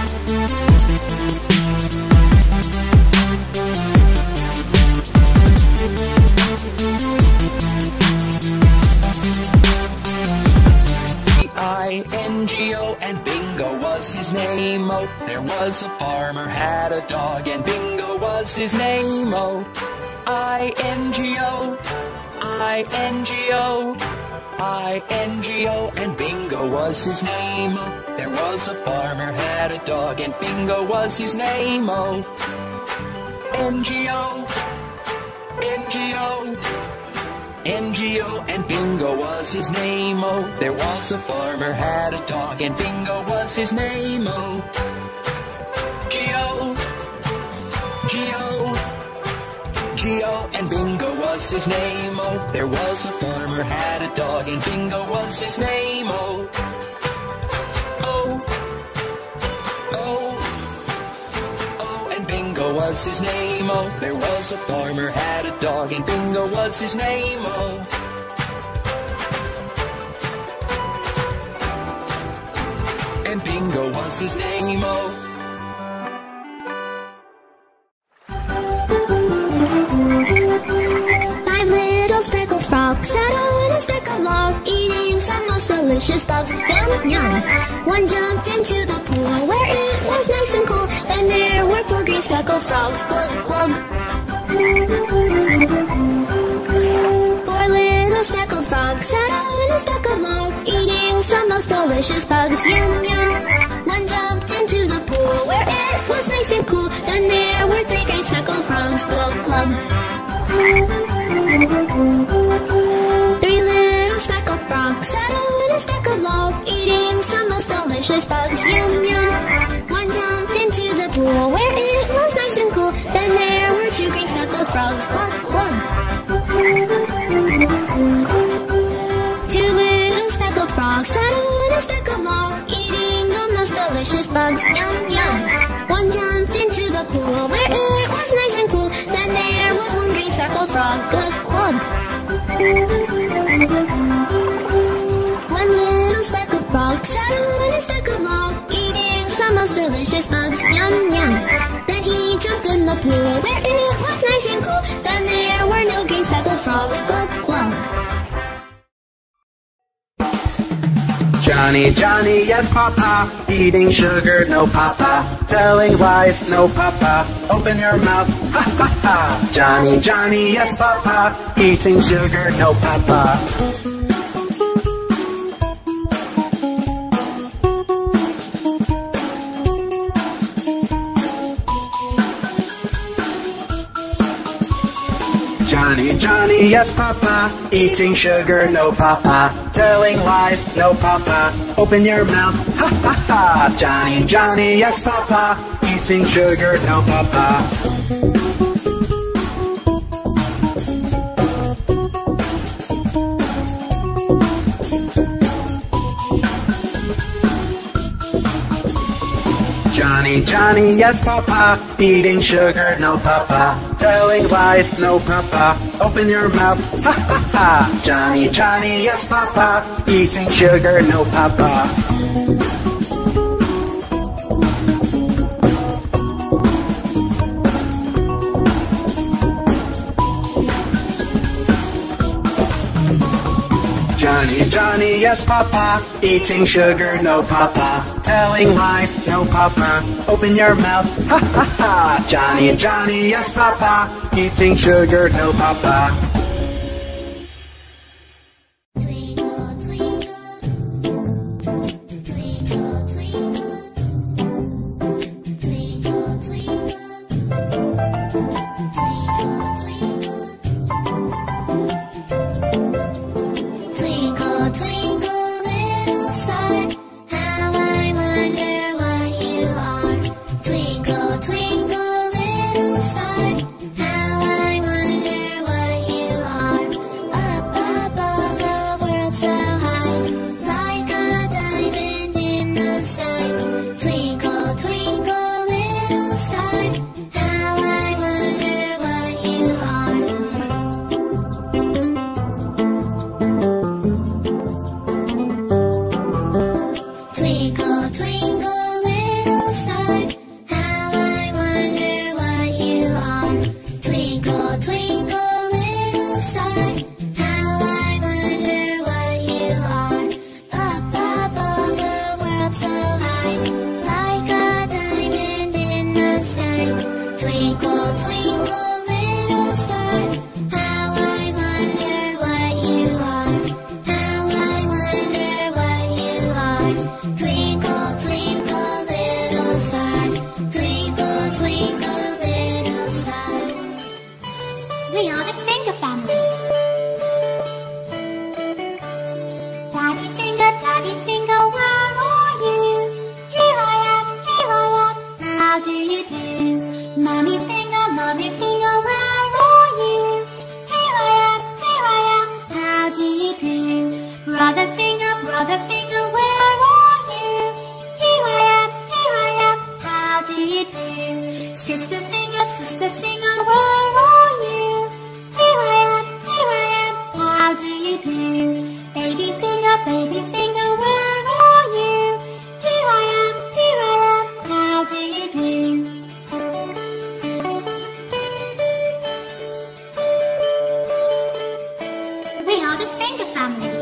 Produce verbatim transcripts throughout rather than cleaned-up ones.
I N G O and Bingo was his name, oh. There was a farmer had a dog and Bingo was his name, oh. I N G O, I N G O, I N G O and Bingo was his name, oh. There was a farmer had a dog and Bingo was his name, oh. N G O, N G O, N G O and Bingo was his name, oh. There was a farmer had a dog and Bingo was his name, oh. G O, G O, G O and Bingo was his name, oh. There was a farmer had a dog and Bingo was his name, oh. O, O, O and Bingo was his name, oh. There was a farmer had a dog and Bingo was his name, oh. And Bingo was his name, oh. Five little speckled frogs sat on a speckled log, eating some most delicious bugs. Yum, yum. One jumped into the pool where it was nice and cool. Then there were four green speckled frogs. Glug, glug. Four little speckled frogs sat on a speckled log, eating some most delicious bugs. Yum, yum. One jumped into the pool where it was nice and cool. Then there were three green speckled frogs. Glug, glug. Three little speckled frogs sat on a speckled log, eating some most delicious bugs. Yum, yum. One jumped into the pool where it was nice and cool. Then there were two green speckled frogs. Glug, glug. Two little speckled frogs sat on a speckled log, eating the most delicious bugs. Yum, yum. One jumped into the pool where it was nice and cool. Then there was one green speckled frog. Glug, glug. One little speckled frog sat on a speckled log, eating some most delicious bugs. Yum, yum. Then he jumped in the pool where it was nice and cool. Then there were no green speckled frogs. Glug, glug. Johnny, Johnny, yes papa, eating sugar, no papa, telling lies, no papa, open your mouth, ha ha ha. Johnny, Johnny, yes papa, eating sugar, no papa. Johnny, Johnny, yes papa, eating sugar, no papa, telling lies, no papa, open your mouth, ha ha ha. Johnny, Johnny, yes papa, eating sugar, no papa. Johnny, Johnny, yes papa, eating sugar, no papa, telling lies, no papa, open your mouth, ha ha ha. Johnny, Johnny, yes papa, eating sugar, no papa. Johnny, Johnny, yes papa, eating sugar, no papa, telling lies, no papa, open your mouth, ha ha ha. Johnny, Johnny, yes papa, eating sugar, no papa. Twinkle, twinkle, little star, how I wonder what you Brother Finger, Brother Finger, where are you? Here I am, here I am, how do you do? Sister Finger, Sister Finger, where are you? Here I am, here I am, how do you do? Baby Finger, Baby Finger, where are you? Here I am, here I am, how do you do? We are the Finger family.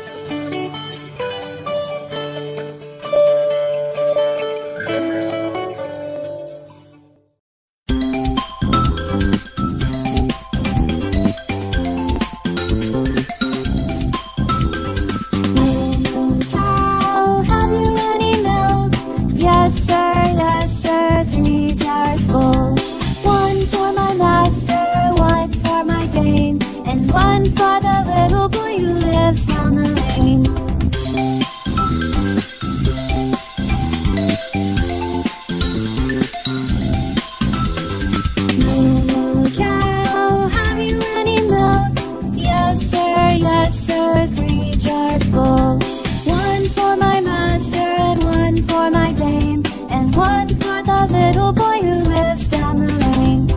Cow, have you any milk? Yes sir, yes sir, three jars full. One for my master, one for my dame, and one for the little boy who lives down the lane. Moo cow, have you any milk? Yes sir, yes sir, three jars full. One for my master and one for my dame, and one for the little boy who lives down the lane.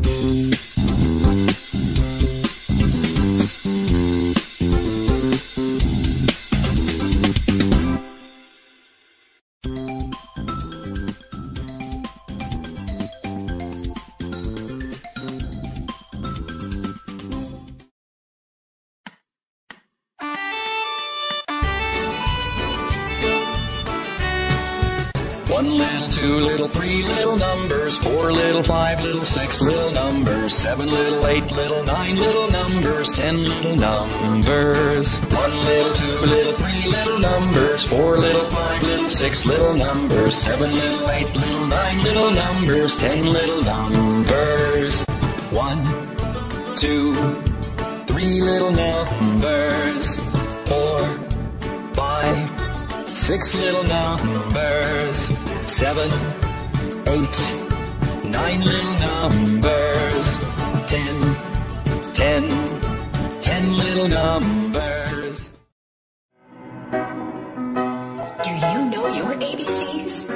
One little, two little, three little numbers, four little, five little, six little numbers, seven little, eight little, nine little numbers, ten little numbers. One little, two little, three little numbers, four little, five little, six little numbers, seven little, eight little, nine little numbers, ten little numbers. One, two, three little numbers, four, five, six little numbers, seven, eight, nine little numbers, ten, ten, ten little numbers. Do you know your A B Cs?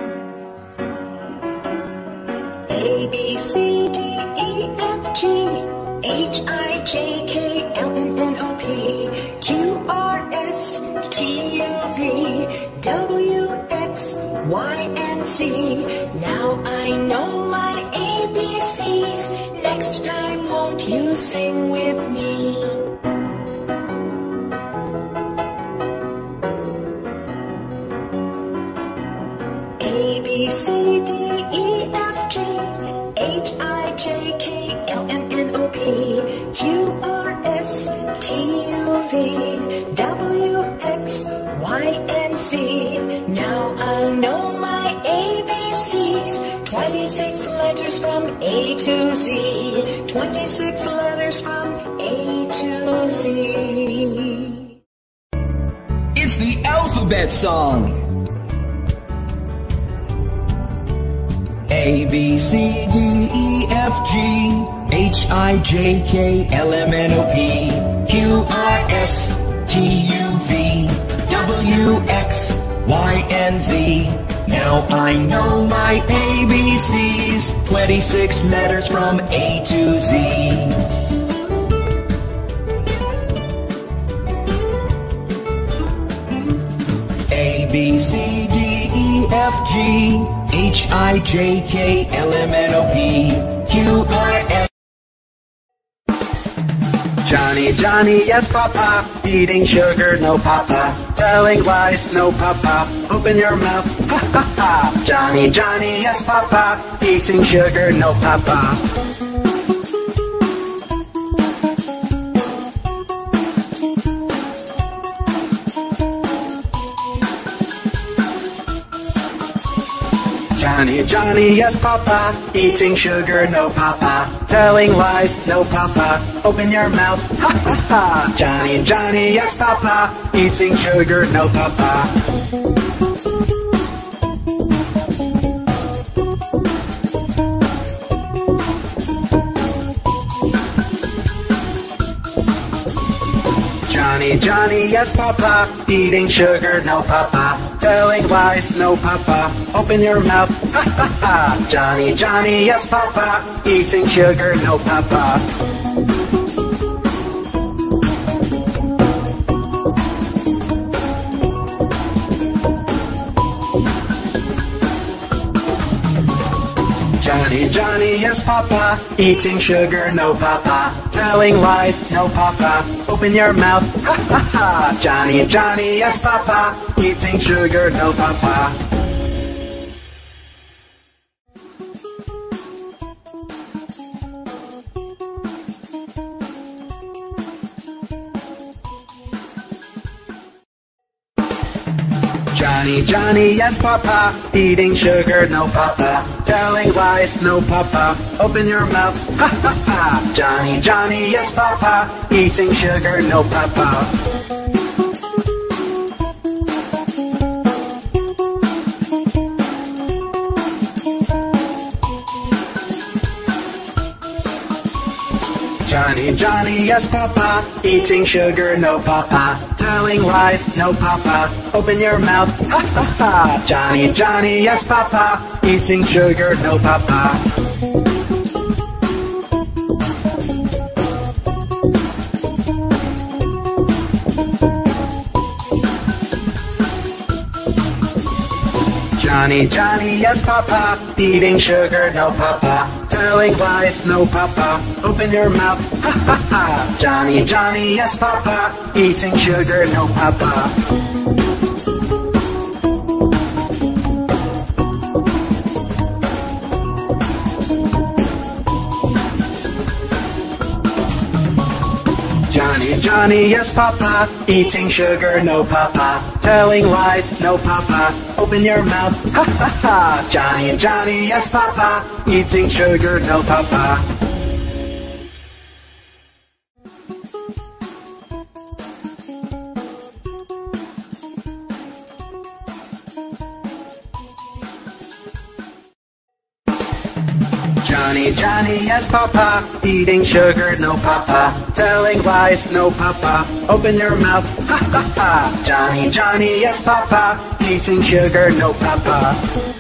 A B C D E F G H I J K L M N O P Q R S T U V W X Y and Z. Now I know my A B Cs. Next time won't you sing with me? A B C D E F G H I J K L M N O P Q R S T U V W X Y and Z. Now I know my A B Cs. Twenty-six letters from A to Z. Twenty-six letters from A to Z. It's the alphabet song. A, B, C, D, E, F, G, H, I, J, K, L, M, N, O, P, Q, R, S, T, U, V, W, X, Y, and Z. Now I know my A B Cs, twenty-six letters from A to Z. A, B, C, D, E, F, G, H, I, J, K, L, M, N, O, P, Q, R, S. Johnny, Johnny, yes, Papa. Eating sugar, no, Papa. Telling lies, no, Papa. Open your mouth, ha, ha, ha. Johnny, Johnny, yes, Papa. Eating sugar, no, Papa. Johnny, Johnny, yes, Papa. Eating sugar, no, Papa. Telling lies, no, Papa. Open your mouth, ha, ha, ha. Johnny, Johnny, yes, Papa. Eating sugar, no, Papa. Johnny, Johnny, yes, Papa. Eating sugar, no, Papa. Telling lies, no, Papa. Open your mouth, ha ha ha. Johnny, Johnny, yes, Papa. Eating sugar, no, Papa. Johnny, Johnny, yes, Papa. Eating sugar, no, Papa. Telling lies, no, Papa. Open your mouth, ha ha ha. Johnny, Johnny, yes, Papa. Eating sugar, no, Papa. Johnny, Johnny, yes, Papa. Eating sugar, no, Papa. Telling lies, no, Papa. Open your mouth, ha ha ha. Johnny, Johnny, yes, Papa. Eating sugar, no, Papa. Johnny, Johnny, yes, Papa. Eating sugar, no, Papa. Telling lies, no, Papa. Open your mouth, ha ha ha. Johnny, Johnny, yes, Papa. Eating sugar, no, Papa. Johnny, Johnny, yes, Papa. Eating sugar, no, Papa. Telling lies, no, Papa. Open your mouth, ha ha ha. Johnny, Johnny, yes, Papa. Eating sugar, no, Papa. Johnny, Johnny, yes, Papa. Eating sugar, no, Papa. Telling lies, no, Papa. Open your mouth, ha ha ha. Johnny, Johnny, yes, Papa. Eating sugar, no, Papa. Johnny, Johnny, yes, Papa. Eating sugar, no, Papa. Telling lies, no, Papa. Open your mouth, ha ha ha. Johnny, Johnny, yes, Papa. Eating sugar, no, Papa.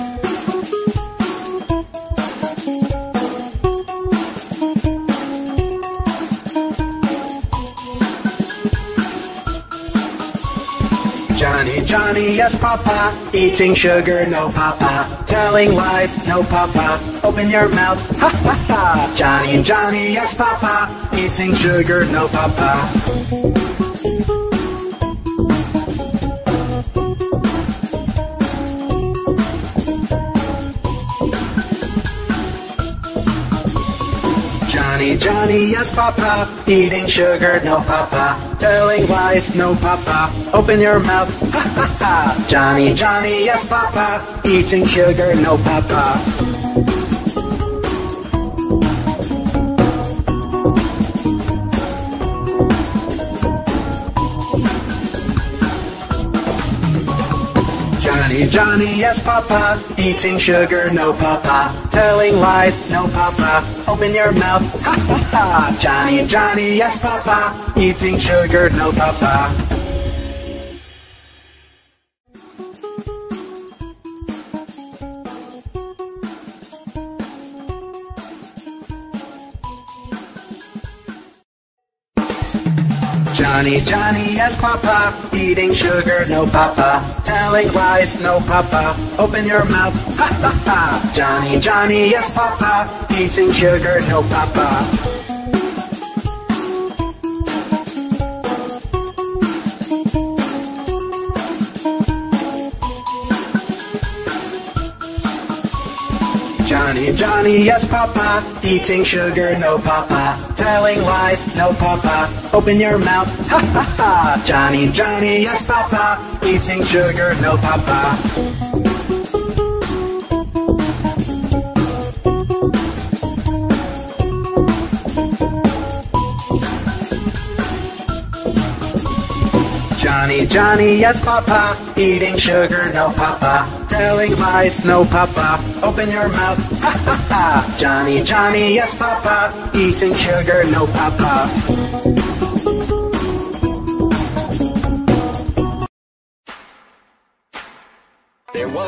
Johnny, Johnny, yes, Papa. Eating sugar, no, Papa. Telling lies, no, Papa. Open your mouth, ha ha ha. Johnny, Johnny, yes, Papa. Eating sugar, no, Papa. Johnny, Johnny, yes, Papa. Eating sugar, no, Papa. Telling lies, no, Papa. Open your mouth, ha ha ha. Johnny, Johnny, yes, Papa. Eating sugar, no, Papa. Johnny, Johnny, yes, Papa. Eating sugar, no, Papa. Telling lies, no, Papa. Open your mouth, ha ha ha. Johnny, Johnny, yes, Papa. Eating sugar, no, Papa. Johnny, Johnny, yes, Papa. Eating sugar, no, Papa. Telling lies, no, Papa. Open your mouth, ha ha ha. Johnny, Johnny, yes, Papa. Eating sugar, no, Papa. Johnny, Johnny, yes, Papa. Eating sugar, no, Papa. Telling lies, no, Papa. Open your mouth, ha ha ha. Johnny, Johnny, yes, Papa. Eating sugar, no, Papa. Johnny, Johnny, yes, Papa. Eating sugar, no, Papa. Telling lies, no, Papa. Open your mouth, ha ha ha. Johnny, Johnny, yes, Papa. Eating sugar, no, Papa.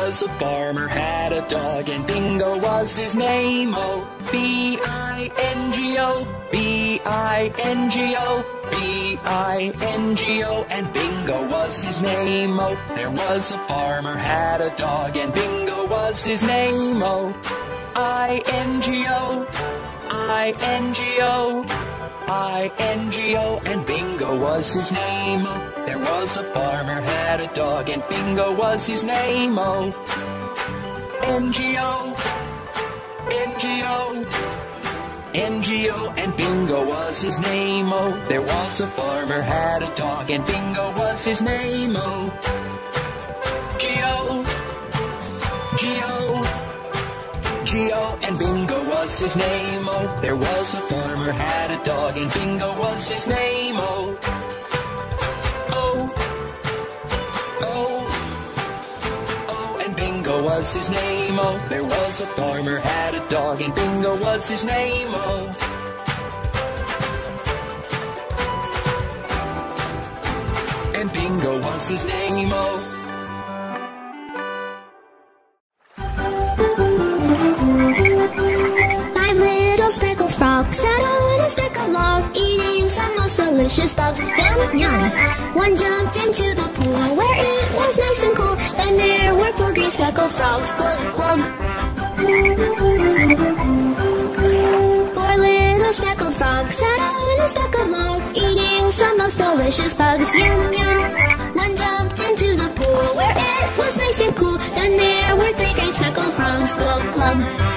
was a farmer, had a dog, and Bingo was his name. Oh, B I N G O, B I N G O, B I N G O, and Bingo was his name. Oh, there was a farmer, had a dog, and Bingo was his name. Oh, I N G O, I N G O, I N G O, and Bingo was his name. Oh, there was a farmer, had a dog, and Bingo was his name. Oh, N G O, N G O, N G O, and Bingo was his name. Oh, there was a farmer, had a dog, and Bingo was his name. Oh, G O, G O, G O, and Bingo was his name. Oh, there was a farmer, had a dog, and Bingo was his name. Oh, oh, oh, oh, and Bingo was his name. Oh, there was a farmer, had a dog, and Bingo was his name. Oh, and Bingo was his name. Oh. Speckled frog sat on a speckled log, eating some most delicious bugs. Yum, yum. One jumped into the pool where it was nice and cool. Then there were four green speckled frogs. Glug, glug. Four little speckled frogs sat on a speckled log, eating some most delicious bugs. Yum, yum. One jumped into the pool where it was nice and cool. Then there were three green speckled frogs. Glug, glug.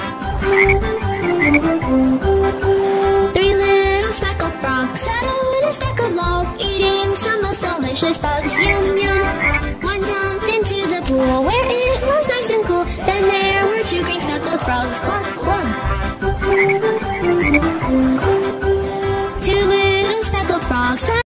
Three little speckled frogs sat on a speckled log, eating some most delicious bugs. Yum, yum. One jumped into the pool where it was nice and cool. Then there were two green speckled frogs. Glug, glug. Two little speckled frogs sat